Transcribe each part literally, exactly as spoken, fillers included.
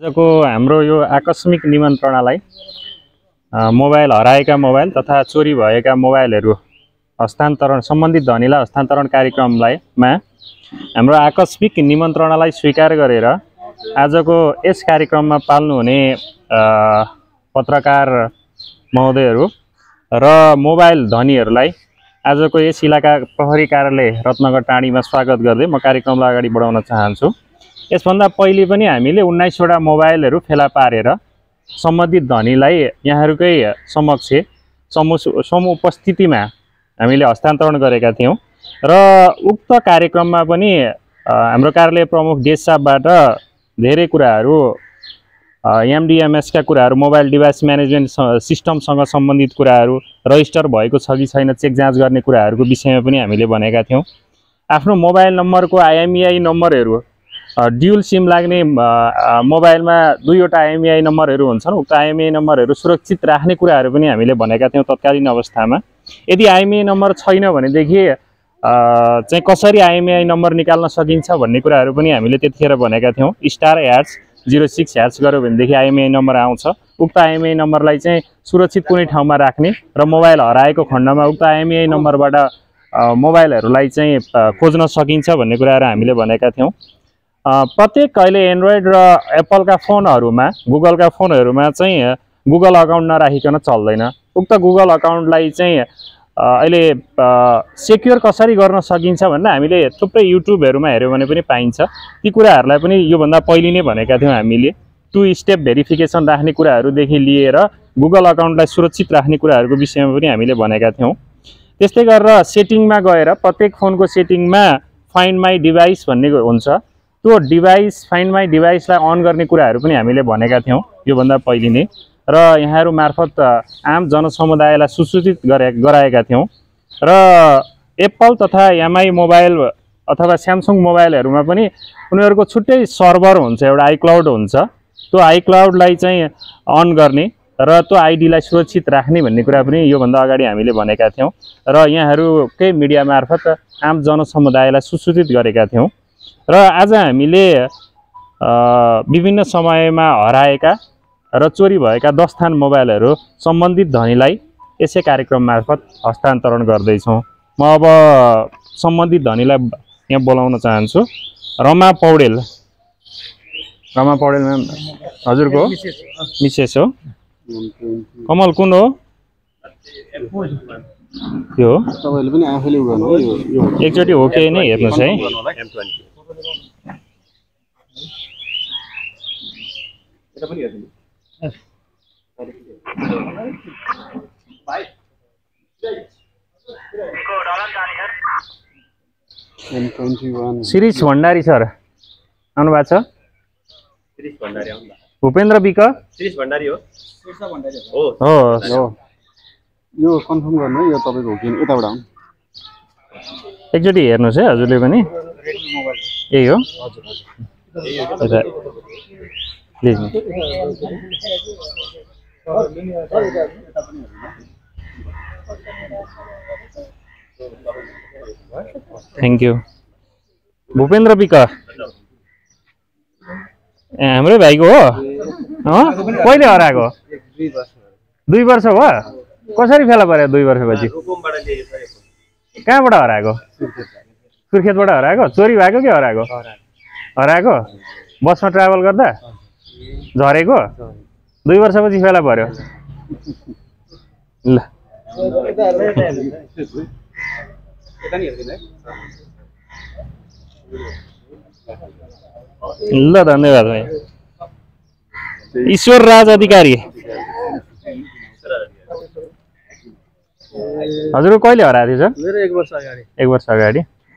आजको हाम्रो यो आकस्मिक निमन्त्रणालाई मोबाइल हराएका मोबाइल तथा चोरी भएका मोबाइलहरू हस्तान्तरण सम्बन्धित धनीलाई हस्तान्तरण कार्यक्रमलाई मा हाम्रो आकस्मिक निमन्त्रणालाई स्वीकार गरेर आजको यस कार्यक्रममा पाल्नुहुने पत्रकार महोदयहरू र मोबाइल धनीहरूलाई आजको यस इलाका प्रहरी कार्यालय रत्नगर टाँडीमा स्वागत गर्दै म कार्यक्रमलाई अगाडि बढाउन चाहन्छु। यसभन्दा पहिले पनि हामीले उन्नाइसवटा मोबाइलहरू फेला पारेर सम्बन्धित धनीलाई यहाँहरूकै समक्ष सम उपस्थितिमा हामीले हस्तान्तरण गरेका थियौँ र उक्त कार्यक्रममा पनि हाम्रो कार्यालय प्रमुख देश साहबबाट धेरै कुराहरू एमडिएमएसका कुराहरू मोबाइल डिभाइस म्यानेजमेन्ट सिस्टमसँग सम्बन्धित कुराहरू रजिस्टर भएको छ कि छैन चेक जाँच गर्ने कुराहरूको विषयमा पनि हामीले भनेका थियौँ। आफ्नो मोबाइल नम्बरको आइएमईआई नम्बरहरू ड्युल सिम लाग्ने मोबाइलमा दुईवटा आइएमईआई नम्बरहरू हुन्छन्, उक्त आइएमईआई नम्बरहरू सुरक्षित राख्ने कुराहरू पनि हामीले भनेका थियौँ तत्कालीन अवस्थामा। यदि आइएमईआई नम्बर छैन भनेदेखि चाहिँ कसरी आइएमईआई नम्बर निकाल्न सकिन्छ भन्ने कुराहरू पनि हामीले त्यतिखेर भनेका थियौँ। स्टार ह्याच जिरो सिक्स ह्याच गऱ्यो भनेदेखि आइएमईआई नम्बर आउँछ। उक्त आइएमईआई नम्बरलाई चाहिँ सुरक्षित कुनै ठाउँमा राख्ने र मोबाइल हराएको खण्डमा उक्त आइएमईआई नम्बरबाट मोबाइलहरूलाई चाहिँ खोज्न सकिन्छ भन्ने कुराहरू हामीले भनेका थियौँ। प्रत्येक अहिले एन्ड्रोइड र एप्पलका फोनहरूमा गुगलका फोनहरूमा चाहिँ गुगल अकाउन्ट नराखिकन चल्दैन। उक्त गुगल अकाउन्टलाई चाहिँ अहिले सेक्योर कसरी गर्न सकिन्छ भन्दा हामीले थुप्रै युट्युबहरूमा हेऱ्यौँ भने पनि पाइन्छ। ती कुराहरूलाई पनि योभन्दा पहिले नै भनेका थियौँ हामीले। टु स्टेप भेरिफिकेसन राख्ने कुराहरूदेखि लिएर गुगल अकाउन्टलाई सुरक्षित राख्ने कुराहरूको विषयमा पनि हामीले भनेका थियौँ। त्यस्तै गरेर सेटिङमा गएर प्रत्येक फोनको सेटिङमा फाइन्ड माई डिभाइस भन्ने हुन्छ, त्यो डिभाइस फाइन्ड माई डिभाइसलाई अन गर्ने कुराहरू पनि हामीले भनेका थियौँ योभन्दा पहिले नै र यहाँहरू मार्फत आम जनसमुदायलाई सुसूचित गरे गराएका थियौँ। र एप्पल तथा एमआई मोबाइल अथवा स्यामसङ मोबाइलहरूमा पनि उनीहरूको छुट्टै सर्भर हुन्छ, एउटा आइक्लाउड हुन्छ। त्यो आइक्लाउडलाई चाहिँ अन गर्ने र त्यो आइडीलाई सुरक्षित राख्ने भन्ने कुरा पनि योभन्दा अगाडि हामीले भनेका थियौँ र यहाँहरूकै मिडिया मार्फत आम जनसमुदायलाई सुसूचित गरेका थियौँ। र आज हामीले विभिन्न समयमा हराएका र चोरी भएका दस थान मोबाइलहरू सम्बन्धित धनीलाई यसै कार्यक्रम मार्फत हस्तान्तरण गर्दैछौँ। म अब सम्बन्धित धनीलाई यहाँ बोलाउन चाहन्छु। रमा पौडेल। रमा पौडेल म्याम हजुरको मिसेस हो? कमल कुन हो यो? तपाईहरुले पनि आफैले गर्नु हो यो एकचोटी हो के नै हेर्नुस् है। यता पनि हेर्दिनु भाइ शिरीष भण्डारी सर आउनुभएको छ? शिरीष भण्डारी आउनु भएको। भूपेन्द्र विक शिरीष भण्डारी हो? शिरीष भण्डारी हो। हो हो यो कन्फर्म गर्नु है, यो तपाईको हो कि यताबाट आउनु। एकचोटी हेर्नुस् है हजुरले पनि। यही हो? हजुर हजुर please thank you. Bhupendra BK हाम्रै भाइको हो? कहिले हराएको? दुई वर्ष भयो? कसरी फेला पर्यो दुई वर्षपछि? कहाँबाट हराएको? सुर्खेतबाट हराएको? चोरी भएको कि हराएको? हराएको? बसमा ट्राभल गर्दा झरेको? दुई वर्षपछि फेला पर्यो। ल ल धन्यवाद भाइ। ईश्वर राज अधिकारी हजुरको कहिले हराएको थियो सर? मेरो एक वर्ष अगाडि। एक वर्ष अगाडि।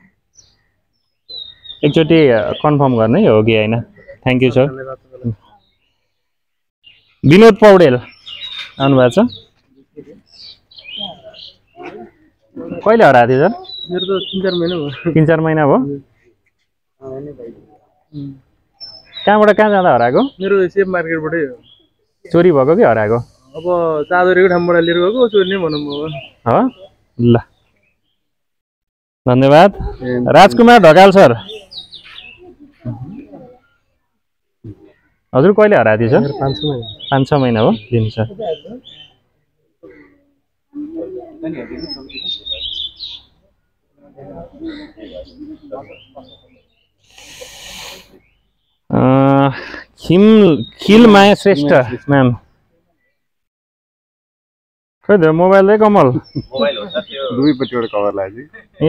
एकचोटि कन्फर्म गर्नु है हो कि होइन। Thank you sir. Binod Paudel आउनुभएको छ? कहिले हराएको थियो सर? मेरो त तीन चार महिना भयो। तीन चार महिना भयो? कहाँबाट कहाँ जाँदा हराएको? मेरो सेप मार्केटबाटै हो। चोरी भएको कि हराएको? अब चादरीको ठाउँबाट लिएर गएको चोरी नै भनौँ हो। ल धन्यवाद। राजकुमार ढकाल सर हजुर कहिले हराएको थियो सर? पाँच छ महिना पाँच छ महिना हो लिनु सर। खिम खिलमाया श्रेष्ठ म्याम खै त मोबाइल है कमल दुईपट्टिबाट कभर लाग्यो ए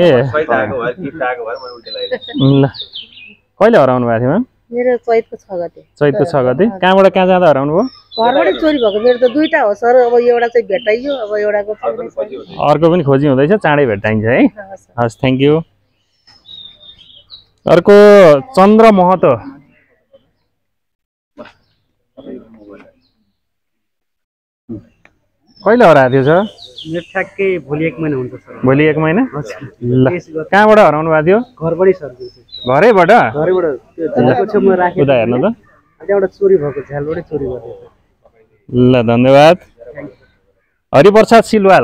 ल कहिले हराउनु भएको थियो म्याम? मेरो चैतको छ गते। चैतको छ गते कहाँबाट कहाँ जाँदा हराउनु भयो? घरबाटै चोरी भएको मेरो त दुईटा हो सर। अब एउटा चाहिँ भेटाइयो, अब एउटाको अर्को पनि खोजी हुँदैछ, चाँडै भेटाइन्छ है। हस् थ्याङ्क यू। अर्को चन्द्र महतो कहिले हराएको थियो सर? मेरो ठ्याक्कै भोलि एक महिना हुन्छ सर। भोलि एक महिना ल कहाँबाट हराउनु भएको थियो? घरबाटै सर। घरैबाट? घरैबाट त्यो झ्यालको छेउमा राखेको उता हेर्नु त त्यहाँबाट चोरी भएको झ्यालबाटै चोरी गरेको। ल धन्यवाद। हरिप्रसाद सिलवाल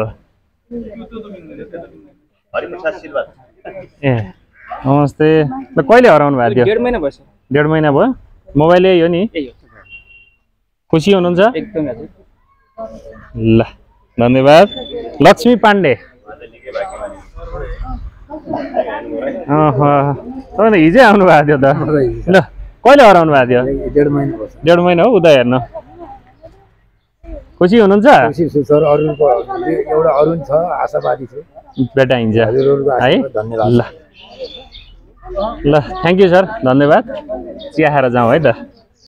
ए नमस्ते। ल कहिले हराउनु भएको थियो? डेढ महिना भयो सर। डेढ महिना भयो। मोबाइल यही हो नि? खुसी हुनुहुन्छ? एकदम हजुर। ल धन्यवाद। लक्ष्मी पाण्डे तपाईँ त हिजै आउनु भएको थियो त। ल कहिले हराउनु भएको थियो? डेढ महिना भयो डेढ महिना हो। उता हेर्नु खुसी हुनुहुन्छ? खुसी छु सर। अरुणको एउटा अरुण छ, आशावादी छु, भेटाइन्छ है। धन्यवाद। ल ल थ्याङ्क यू सर, धन्यवाद। चिया खाएर जाउँ है त।